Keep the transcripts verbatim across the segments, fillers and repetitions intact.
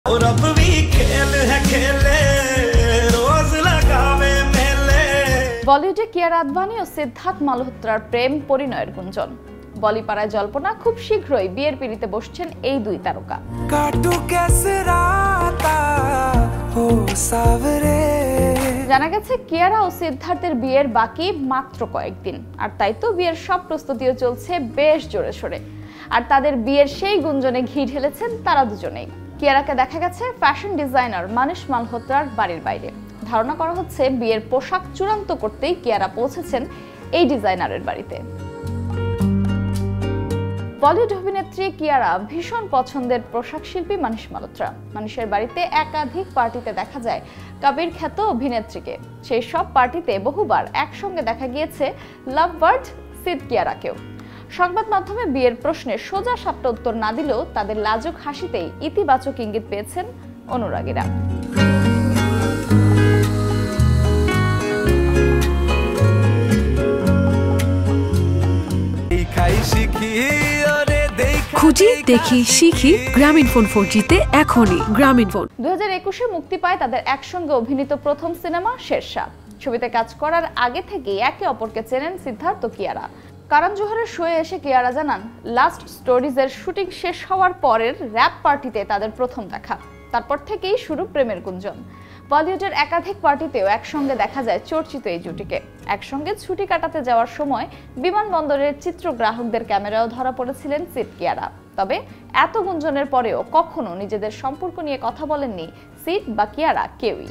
और अब भी खेल है खेले रोज लगावे मेले। বলিউডে কিয়ারা আদভানি ও সিদ্ধার্থ মালহোত্রার প্রেম পরিণয়ের গুঞ্জন। বলিপাড়ায় জল্পনা, খুব শীঘ্রই বিয়ের পিঁড়িতে বসছেন এই দুই তারকা। জানা গেছে কিয়ারা ও সিদ্ধার্থের বিয়ের বাকি মাত্র কয়েকদিন, আর তাই তো বিয়ের সব প্রস্তুতিও চলছে বেশ জোরে সোরে। আর তাদের বিয়ের সেই গুঞ্জনে ঘি ঢেলেছেন তারা দুজনেই। কিয়ারাকে দেখা গেছে ফ্যাশন ডিজাইনার মানিশ মালহোত্রার বাড়ির বাইরে। ধারণা করা হচ্ছে বিয়ের পোশাক চূড়ান্ত করতেই কিয়ারা পৌঁছেছেন এই ডিজাইনারের বাড়িতে। বলিউড অভিনেত্রী কিয়ারা ভীষণ পছন্দের পোশাক শিল্পী মানিশ মালহোত্রা। মানিশের বাড়িতে একাধিক পার্টিতে দেখা যায় কবির খ্যাত অভিনেত্রীকে। সেই সব পার্টিতে বহুবার একসঙ্গে দেখা গিয়েছে লাভ বার্ড সিদ কিয়ারাকেও। সংবাদ মাধ্যমে বিয়ের প্রশ্নে সোজা সাপটা উত্তর না দিলেও তাদের লাজুক হাসিতেই ইতিবাচক ইঙ্গিত পেয়েছেন অনুরাগীরা। খুঁজি দেখি শিখি গ্রামীণফোন ফোর জিতে এখনই গ্রামীণফোন। দুই হাজার একুশে মুক্তি পায় তাদের একসঙ্গে অভিনীত প্রথম সিনেমা শেরশাহ। ছবিতে কাজ করার আগে থেকেই একে অপরকে চেনেন সিদ্ধার্থ ও কিয়ারা। কারণ জোহরের শোয়ে এসে কিয়ারা জানান, লাস্ট স্টোরিজের শুটিং শেষ হওয়ার পরের র্যাপ পার্টিতে তাদের প্রথম দেখা। তারপর থেকেই শুরু প্রেমের গুঞ্জন। বলিউডের একাধিক পার্টিতেও একসঙ্গে দেখা যায় চর্চিত এই জুটিকে। একসঙ্গে ছুটি কাটাতে যাওয়ার সময় বিমানবন্দরের চিত্রগ্রাহকদের ক্যামেরাও ধরা পড়েছিলেন সিদ কিয়ারা। তবে এত গুঞ্জনের পরেও কখনো নিজেদের সম্পর্ক নিয়ে কথা বলেননি সিদ বা কিয়ারা কেউই।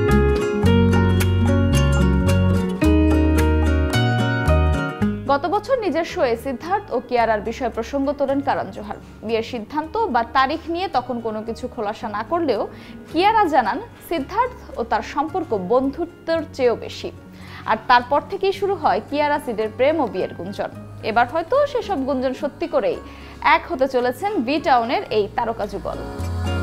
গত বছর নিজের শোয়ে সিদ্ধার্থ ও কিয়ারার বিষয় প্রসঙ্গ তোলেন কারণ জোহর। বিয়ের সিদ্ধান্ত বা তারিখ নিয়ে তখন কোনো কিছু খোলাসা না করলেও কিয়ারা জানান সিদ্ধার্থ ও তার সম্পর্ক বন্ধুত্বের চেয়েও বেশি। আর তারপর থেকেই শুরু হয় কিয়ারা সিদের প্রেম ও বিয়ের গুঞ্জন। এবার হয়তো সেসব গুঞ্জন সত্যি করেই এক হতে চলেছেন বি টাউনের এই তারকা যুগল।